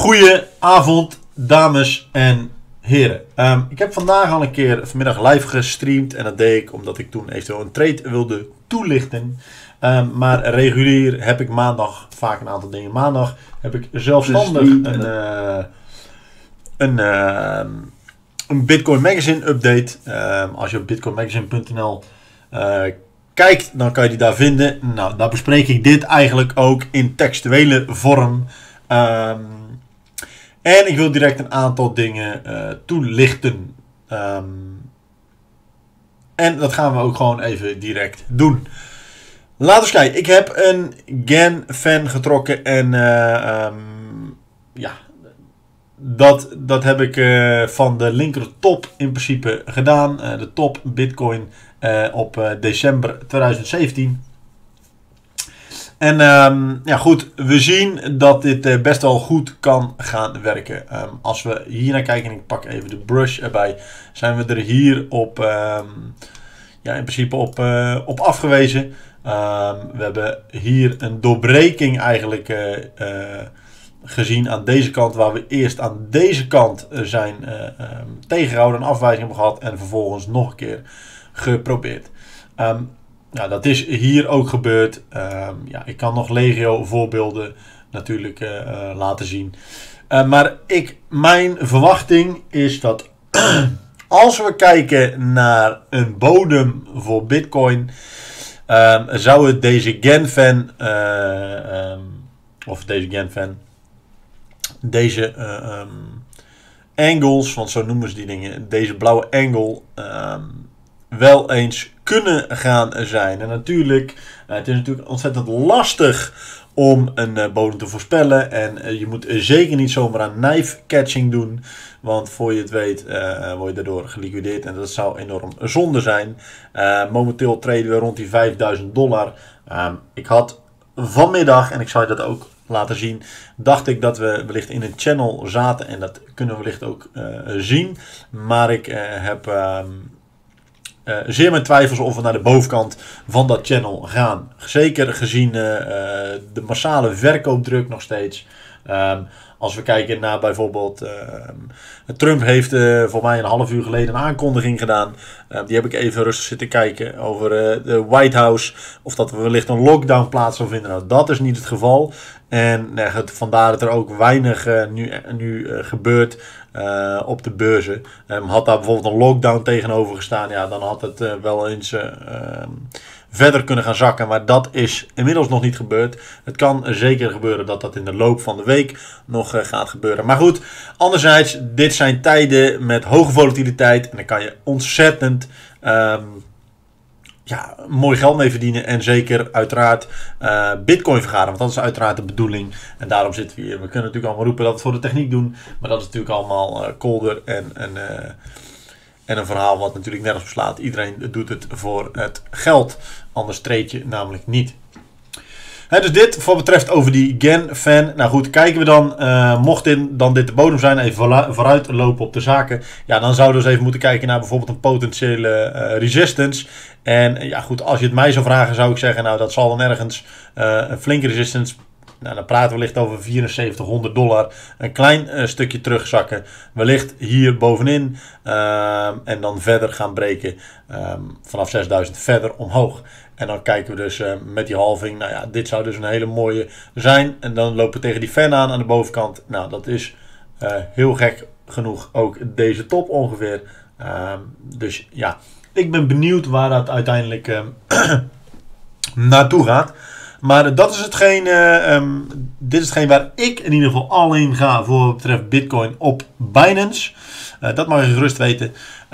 Goedenavond, dames en heren. Ik heb vandaag al een keer vanmiddag live gestreamd. En dat deed ik omdat ik toen eventueel een trade wilde toelichten. Maar regulier heb ik maandag vaak een aantal dingen. Maandag heb ik zelfstandig een Bitcoin Magazine update. Als je op bitcoinmagazine.nl kijkt, dan kan je die daar vinden. Nou, daar bespreek ik dit eigenlijk ook in textuele vorm. En ik wil direct een aantal dingen toelichten. En dat gaan we ook gewoon even direct doen. Laten we eens kijken. Ik heb een GAN-fan getrokken. En ja, dat heb ik van de linker top in principe gedaan. De top Bitcoin op december 2017. En ja goed, we zien dat dit best wel goed kan gaan werken. Als we hier naar kijken, en ik pak even de brush erbij, zijn we er hier op, ja, in principe op afgewezen. We hebben hier een doorbreking eigenlijk gezien aan deze kant, waar we eerst aan deze kant zijn tegengehouden, een afwijzing hebben gehad en vervolgens nog een keer geprobeerd. Nou, dat is hier ook gebeurd. Ja, ik kan nog legio voorbeelden natuurlijk laten zien. Maar mijn verwachting is dat als we kijken naar een bodem voor Bitcoin, zou het deze GAN-fan, deze angles, want zo noemen ze die dingen, deze blauwe angle, wel eens kunnen gaan zijn. En natuurlijk, het is natuurlijk ontzettend lastig om een bodem te voorspellen. En je moet zeker niet zomaar aan knife catching doen. Want voor je het weet word je daardoor geliquideerd. En dat zou enorm zonde zijn. Momenteel traden we rond die $5000. Ik had vanmiddag, en ik zal je dat ook laten zien, dacht ik dat we wellicht in een channel zaten. En dat kunnen we wellicht ook zien. Maar ik heb zeer mijn twijfels of we naar de bovenkant van dat channel gaan. Zeker gezien de massale verkoopdruk nog steeds. Als we kijken naar bijvoorbeeld Trump heeft voor mij een half uur geleden een aankondiging gedaan. Die heb ik even rustig zitten kijken over de White House. Of dat we wellicht een lockdown plaats zou vinden. Nou, dat is niet het geval. En vandaar dat er ook weinig nu gebeurt op de beurzen. Had daar bijvoorbeeld een lockdown tegenover gestaan, ja, dan had het wel eens verder kunnen gaan zakken. Maar dat is inmiddels nog niet gebeurd. Het kan zeker gebeuren dat dat in de loop van de week nog gaat gebeuren. Maar goed, anderzijds, dit zijn tijden met hoge volatiliteit. En dan kan je ontzettend ja, mooi geld mee verdienen. En zeker uiteraard Bitcoin vergaren. Want dat is uiteraard de bedoeling. En daarom zitten we hier. We kunnen natuurlijk allemaal roepen dat we het voor de techniek doen. Maar dat is natuurlijk allemaal kolder en een verhaal wat natuurlijk nergens op slaat. Iedereen doet het voor het geld. Anders treed je namelijk niet. Dus dit voor betreft over die GAN-fan. Nou goed, kijken we dan. Mocht dit de bodem zijn, even vooruit lopen op de zaken. Ja, dan zouden we eens even moeten kijken naar bijvoorbeeld een potentiële resistance. En ja goed, als je het mij zou vragen, zou ik zeggen, nou dat zal dan ergens een flinke resistance. Nou, dan praten we wellicht over $7400. Een klein stukje terugzakken. Wellicht hier bovenin. En dan verder gaan breken. Vanaf 6000 verder omhoog. En dan kijken we dus met die halving. Nou ja, dit zou dus een hele mooie zijn. En dan lopen we tegen die fan aan de bovenkant. Nou, dat is heel gek genoeg ook deze top ongeveer. Dus ja, ik ben benieuwd waar dat uiteindelijk naartoe gaat. Maar dat is dit is hetgeen waar ik in ieder geval al in ga voor wat betreft Bitcoin op Binance. Dat mag je gerust weten.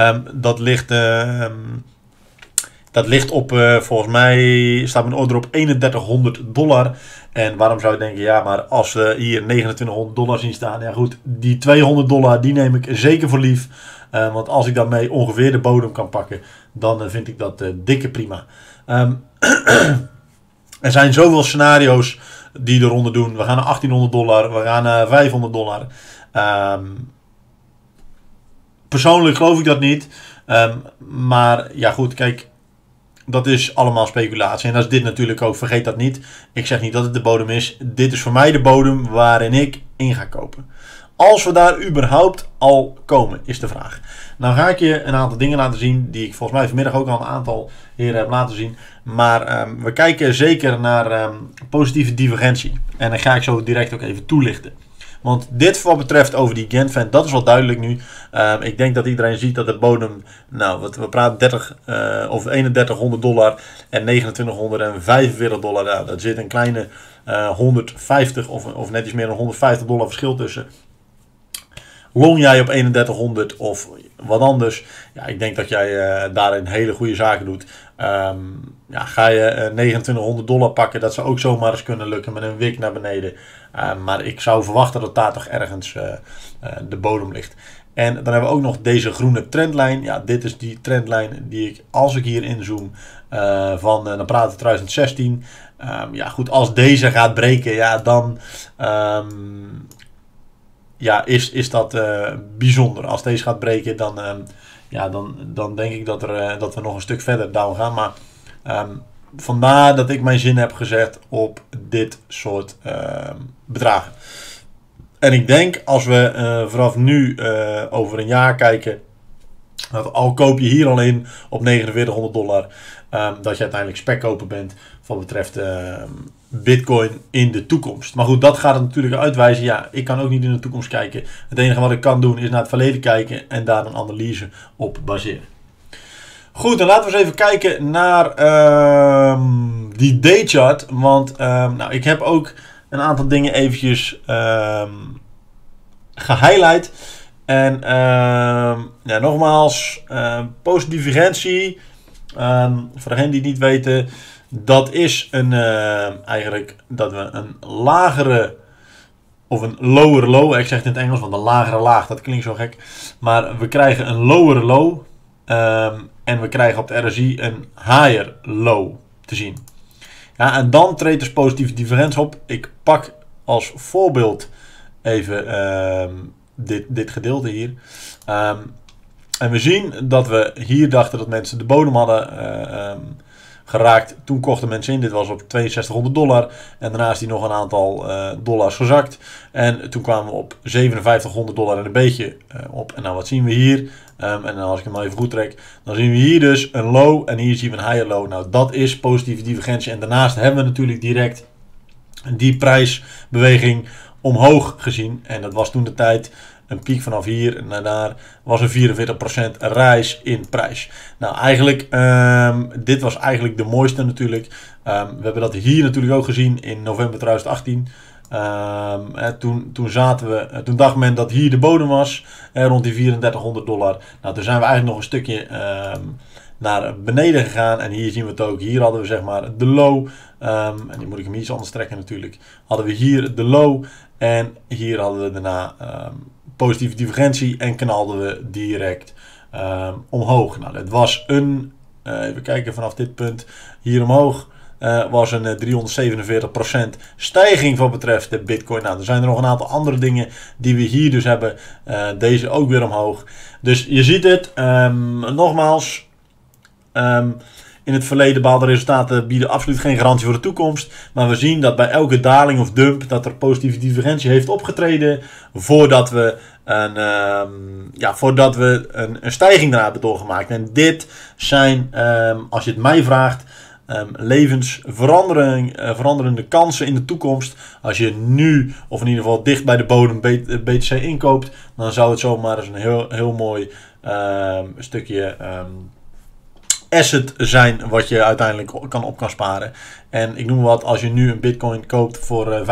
Dat ligt op, volgens mij staat mijn order op $3100. En waarom zou je denken, ja, maar als we hier $2900 zien staan, ja goed, die $200 die neem ik zeker voor lief. Want als ik daarmee ongeveer de bodem kan pakken, dan vind ik dat dikke prima. Er zijn zoveel scenario's die eronder doen. We gaan naar $1800, we gaan naar $500. Persoonlijk geloof ik dat niet. Maar ja goed, kijk. dat is allemaal speculatie. En dat is dit natuurlijk ook. Vergeet dat niet. Ik zeg niet dat het de bodem is. Dit is voor mij de bodem waarin ik in ga kopen. Als we daar überhaupt al komen, is de vraag. Nou ga ik je een aantal dingen laten zien die ik volgens mij vanmiddag ook al een aantal heren heb laten zien. Maar we kijken zeker naar positieve divergentie. En dan ga ik zo direct ook even toelichten. Want dit wat betreft over die Genfan, dat is wel duidelijk nu. Ik denk dat iedereen ziet dat de bodem, nou we praten 30 of $3100 en $2945. Nou, daar zit een kleine 150 of net iets meer dan $150 verschil tussen. Long jij op 3100 of wat anders, ja, ik denk dat jij daarin hele goede zaken doet. Ga je $2900 pakken, dat zou ook zomaar eens kunnen lukken met een wik naar beneden. Maar ik zou verwachten dat daar toch ergens de bodem ligt. En dan hebben we ook nog deze groene trendlijn. Ja, dit is die trendlijn die ik, als ik hier inzoom, dan praten we 2016. Ja goed, als deze gaat breken, ja dan... is dat bijzonder. Als deze gaat breken, dan denk ik dat we nog een stuk verder down gaan. Maar vandaar dat ik mijn zin heb gezet op dit soort bedragen. En ik denk als we vanaf nu over een jaar kijken, dat al koop je hier al in op $4900, dat je uiteindelijk spekkoper bent wat betreft Bitcoin in de toekomst. Maar goed, dat gaat het natuurlijk uitwijzen. Ja, ik kan ook niet in de toekomst kijken. Het enige wat ik kan doen is naar het verleden kijken en daar een analyse op baseren. Goed, dan laten we eens even kijken naar die daychart. Want ik heb ook een aantal dingen eventjes gehighlight. En nogmaals, positieve divergentie. Voor degenen die het niet weten, dat is eigenlijk dat we een lagere of een lower low, ik zeg het in het Engels, want een lagere laag, dat klinkt zo gek. Maar we krijgen een lower low en we krijgen op de RSI een higher low te zien. Ja, en dan treedt dus positieve divergentie op. Ik pak als voorbeeld even dit gedeelte hier. En we zien dat we hier dachten dat mensen de bodem hadden geraakt. Toen kochten mensen in. Dit was op $6200. En daarna is die nog een aantal dollars gezakt. En toen kwamen we op $5700 en een beetje op. En nou, wat zien we hier? En dan als ik hem even goed trek, dan zien we hier dus een low en hier zien we een higher low. Nou, dat is positieve divergentie. En daarnaast hebben we natuurlijk direct die prijsbeweging omhoog gezien. En dat was toen de tijd een piek vanaf hier naar daar, was een 44% reis in prijs. Nou, eigenlijk, dit was eigenlijk de mooiste natuurlijk. We hebben dat hier natuurlijk ook gezien in november 2018. Toen dacht men dat hier de bodem was, rond die $3400. Nou, toen zijn we eigenlijk nog een stukje naar beneden gegaan. En hier zien we het ook. Hier hadden we zeg maar de low. En die moet ik hem iets anders trekken natuurlijk. Hadden we hier de low. En hier hadden we daarna positieve divergentie. En knalden we direct omhoog. Nou, het was even kijken vanaf dit punt. Hier omhoog. Was een 347% stijging wat betreft de Bitcoin. Nou, er zijn er nog een aantal andere dingen die we hier dus hebben. Deze ook weer omhoog. Dus je ziet het. Nogmaals. In het verleden behaalde resultaten bieden absoluut geen garantie voor de toekomst. Maar we zien dat bij elke daling of dump dat er positieve divergentie heeft opgetreden. Voordat we een stijging daarna hebben doorgemaakt. En dit zijn, als je het mij vraagt, levensveranderende kansen in de toekomst. Als je nu, of in ieder geval dicht bij de bodem, BTC inkoopt, dan zou het zomaar eens een heel mooi stukje asset zijn wat je uiteindelijk kan sparen. En ik noem wat, als je nu een bitcoin koopt voor $3500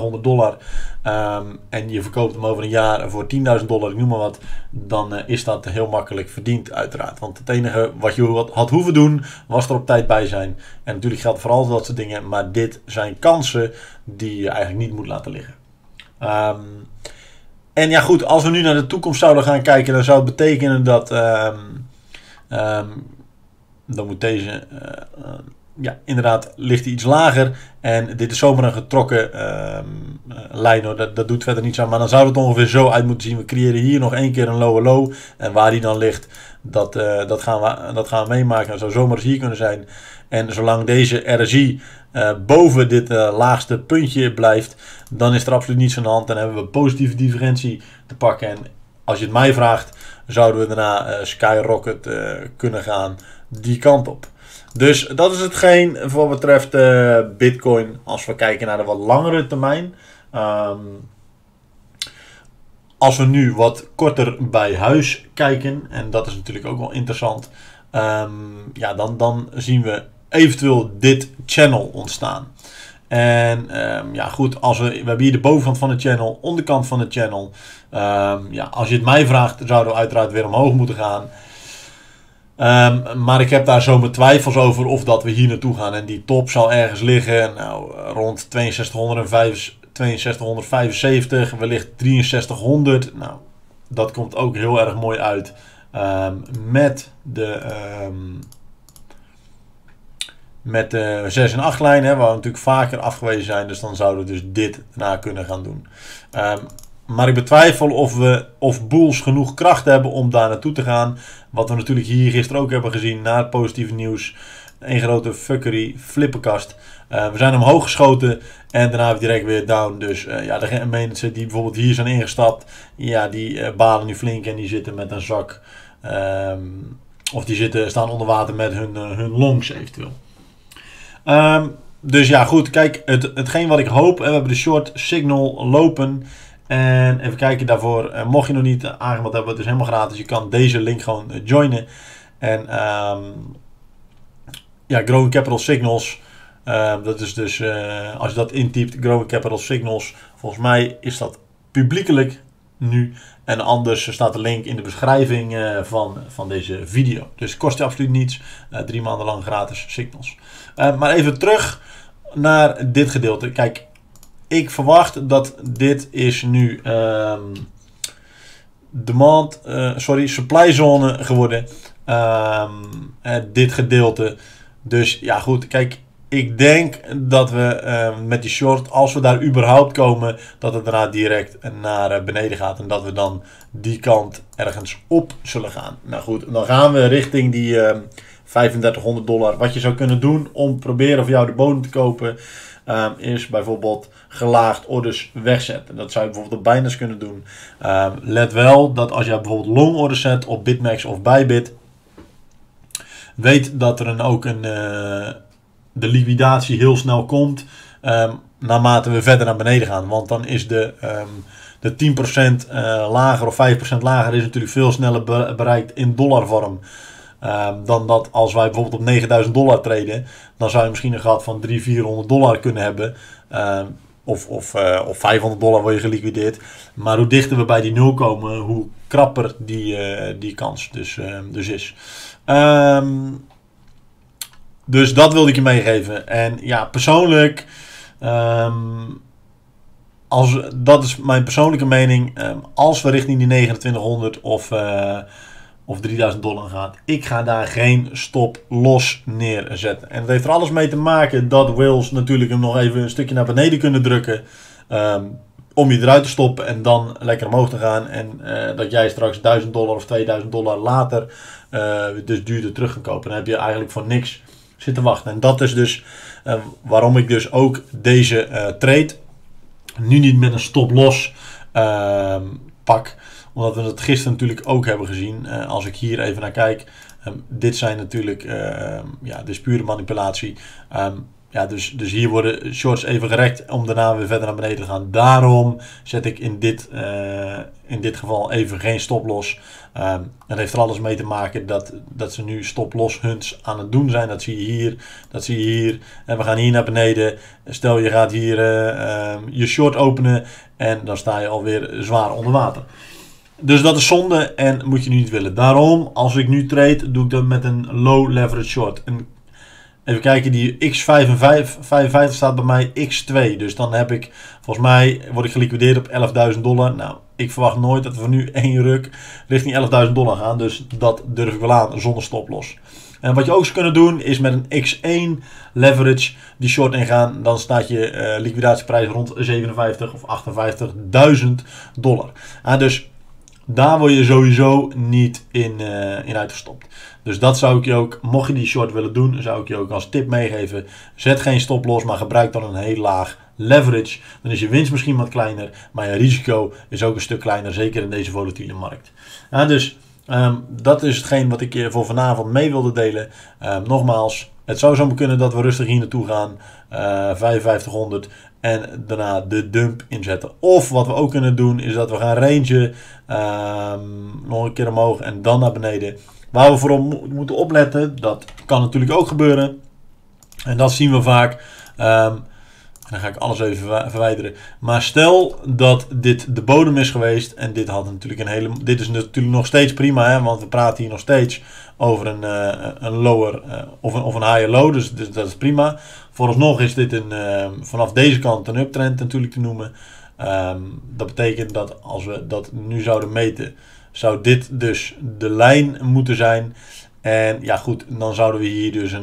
en je verkoopt hem over een jaar voor $10.000, ik noem maar wat, dan is dat heel makkelijk verdiend uiteraard. Want het enige wat je had hoeven doen, was er op tijd bij zijn. En natuurlijk geldt vooral dat soort dingen, maar dit zijn kansen die je eigenlijk niet moet laten liggen. En ja goed, als we nu naar de toekomst zouden gaan kijken, dan zou het betekenen dat dan moet deze ja, inderdaad ligt hij iets lager. En dit is zomaar een getrokken lijn. Hoor. Dat doet verder niets aan. Maar dan zou het ongeveer zo uit moeten zien. We creëren hier nog één keer een lower low. En waar die dan ligt, dat gaan we meemaken. Dat zou zomaar eens hier kunnen zijn. En zolang deze RSI boven dit laagste puntje blijft, dan is er absoluut niets aan de hand. Dan hebben we positieve divergentie te pakken. En als je het mij vraagt, zouden we daarna skyrocket kunnen gaan die kant op. Dus dat is hetgeen voor wat betreft Bitcoin als we kijken naar de wat langere termijn. Als we nu wat korter bij huis kijken, en dat is natuurlijk ook wel interessant, ja, dan zien we eventueel dit channel ontstaan. En ja goed, we hebben hier de bovenkant van de channel, onderkant van de channel. Ja, als je het mij vraagt, zouden we uiteraard weer omhoog moeten gaan. Maar ik heb daar zo mijn twijfels over of dat we hier naartoe gaan. En die top zal ergens liggen rond 6275, wellicht 6300. Nou, dat komt ook heel erg mooi uit met de 6 en 8 lijn, waar we natuurlijk vaker afgewezen zijn. Dus dan zouden we dus dit na kunnen gaan doen. Maar ik betwijfel of bulls genoeg kracht hebben om daar naartoe te gaan. Wat we natuurlijk hier gisteren ook hebben gezien na het positieve nieuws. Een grote fuckery, flippenkast. We zijn omhoog geschoten en daarna direct weer down. Dus ja, de mensen die bijvoorbeeld hier zijn ingestapt, ja, die balen nu flink en die zitten met een zak. Of die staan onder water met hun longs eventueel. Dus ja, goed. Kijk, hetgeen wat ik hoop. We hebben de short signal lopen. En even kijken daarvoor. Mocht je nog niet aangemeld hebben, het is helemaal gratis. Je kan deze link gewoon joinen. En ja, Growing Capital Signals. Dat is dus, als je dat intypt, Growing Capital Signals. Volgens mij is dat publiekelijk nu. En anders staat de link in de beschrijving van deze video. Dus het kost je absoluut niets. 3 maanden lang gratis signals. Maar even terug naar dit gedeelte. Kijk, ik verwacht dat dit is nu supply zone geworden. Dit gedeelte. Dus ja goed, kijk. Ik denk dat we met die short, als we daar überhaupt komen, dat het daarna direct naar beneden gaat. En dat we dan die kant ergens op zullen gaan. Nou goed, dan gaan we richting die $3500. Wat je zou kunnen doen om proberen voor jou de bodem te kopen, is bijvoorbeeld gelaagd orders wegzetten. Dat zou je bijvoorbeeld op Binance kunnen doen. Let wel dat als je bijvoorbeeld long orders zet op BitMEX of Bybit, weet dat er ook de liquidatie heel snel komt naarmate we verder naar beneden gaan. Want dan is de 10% lager of 5% lager is natuurlijk veel sneller bereikt in dollarvorm. Dan dat als wij bijvoorbeeld op $9000 traden, dan zou je misschien een gat van $300-400 kunnen hebben. Of $500 word je geliquideerd. Maar hoe dichter we bij die 0 komen, hoe krapper die kans dus is. Dus dat wilde ik je meegeven. En ja, persoonlijk, dat is mijn persoonlijke mening. Als we richting die $2900 of $3000 gaan, ik ga daar geen stop los neerzetten. En dat heeft er alles mee te maken dat whales natuurlijk hem nog even een stukje naar beneden kunnen drukken. Om je eruit te stoppen en dan lekker omhoog te gaan. En dat jij straks $1000 of $2000 later dus duurder terug kan kopen. Dan heb je eigenlijk voor niks zitten wachten. En dat is dus waarom ik dus ook deze trade nu niet met een stop los pak. Omdat we het gisteren natuurlijk ook hebben gezien. Als ik hier even naar kijk. Dit zijn natuurlijk dus pure manipulatie. Ja, dus hier worden shorts even gerekt om daarna weer verder naar beneden te gaan. Daarom zet ik in dit geval even geen stop los. Dat heeft er alles mee te maken dat ze nu stop los hunts aan het doen zijn. Dat zie je hier, dat zie je hier. En we gaan hier naar beneden. Stel je gaat hier je short openen en dan sta je alweer zwaar onder water. Dus dat is zonde en moet je nu niet willen. Daarom, als ik nu trade, doe ik dat met een low leverage short. Even kijken, die X55 staat bij mij X2. Dus dan heb ik, volgens mij word ik geliquideerd op $11.000. Nou, ik verwacht nooit dat we nu één ruk richting $11.000 gaan. Dus dat durf ik wel aan zonder stoploss. En wat je ook zou kunnen doen is met een X1 leverage die short ingaan. Dan staat je liquidatieprijs rond 57 of $58.000. Dus daar word je sowieso niet in uitgestopt. Dus dat zou ik je ook, mocht je die short willen doen, zou ik je ook als tip meegeven. Zet geen stop los, maar gebruik dan een heel laag leverage. Dan is je winst misschien wat kleiner, maar je risico is ook een stuk kleiner, zeker in deze volatiele markt. Dus dat is hetgeen wat ik je voor vanavond mee wilde delen. Nogmaals, het zou zo kunnen dat we rustig hier naartoe gaan, 5500 en daarna de dump inzetten. Of wat we ook kunnen doen is dat we gaan rangen, nog een keer omhoog en dan naar beneden. Waar we vooral moeten opletten, dat kan natuurlijk ook gebeuren. En dat zien we vaak. Dan ga ik alles even verwijderen. Maar stel dat dit de bodem is geweest. En dit had natuurlijk dit is natuurlijk nog steeds prima. Hè, want we praten hier nog steeds over een lower of een higher low. Dus dat is prima. Vooralsnog is dit vanaf deze kant een uptrend natuurlijk te noemen. Dat betekent dat als we dat nu zouden meten, zou dit dus de lijn moeten zijn. En ja goed, dan zouden we hier dus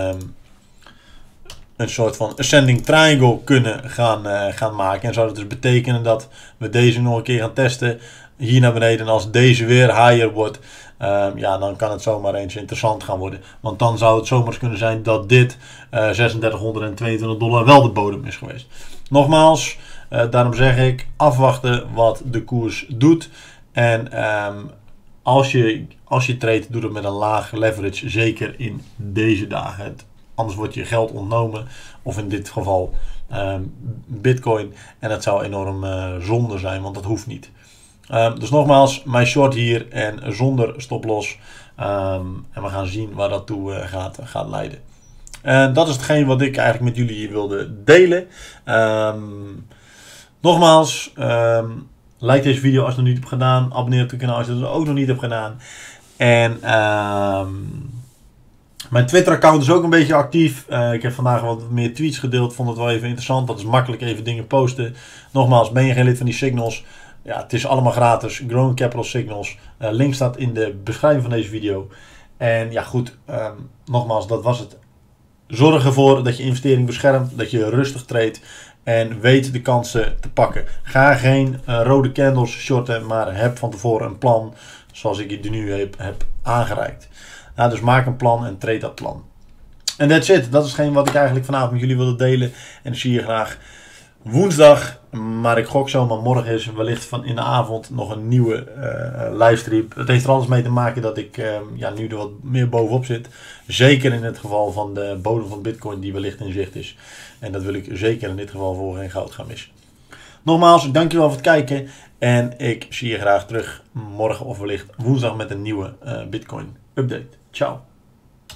een soort van ascending triangle kunnen gaan maken. En zou dat dus betekenen dat we deze nog een keer gaan testen. Hier naar beneden. En als deze weer higher wordt, dan kan het zomaar eens interessant gaan worden. Want dan zou het zomaar kunnen zijn dat dit $3622 wel de bodem is geweest. Nogmaals, daarom zeg ik afwachten wat de koers doet. En als je trade, doe het met een laag leverage. Zeker in deze dagen. Anders wordt je geld ontnomen. Of in dit geval Bitcoin. En dat zou enorm zonde zijn, want dat hoeft niet. Dus nogmaals, mijn short hier en zonder stoploss. En we gaan zien waar dat toe gaat leiden. En dat is hetgeen wat ik eigenlijk met jullie hier wilde delen. Nogmaals, like deze video als je het nog niet hebt gedaan. Abonneer op het kanaal als je het ook nog niet hebt gedaan. En mijn Twitter account is ook een beetje actief. Ik heb vandaag wat meer tweets gedeeld. Vond het wel even interessant. Dat is makkelijk even dingen posten. Nogmaals, ben je geen lid van die signals? Ja, het is allemaal gratis. Growing Capital Signals. Link staat in de beschrijving van deze video. En ja goed, nogmaals, dat was het. Zorg ervoor dat je investering beschermt. Dat je rustig treedt. En weet de kansen te pakken. Ga geen rode candles shorten. Maar heb van tevoren een plan. Zoals ik je nu heb aangereikt. Dus maak een plan en treed dat plan. En that's it. Dat is hetgeen wat ik eigenlijk vanavond met jullie wilde delen. En ik zie je graag woensdag. Maar ik gok zomaar morgen is wellicht in de avond nog een nieuwe livestream. Het heeft er alles mee te maken dat ik nu er wat meer bovenop zit. Zeker in het geval van de bodem van Bitcoin die wellicht in zicht is. En dat wil ik zeker in dit geval voor geen goud gaan missen. Nogmaals, ik dank je wel voor het kijken. En ik zie je graag terug morgen of wellicht woensdag met een nieuwe Bitcoin update. Ciao.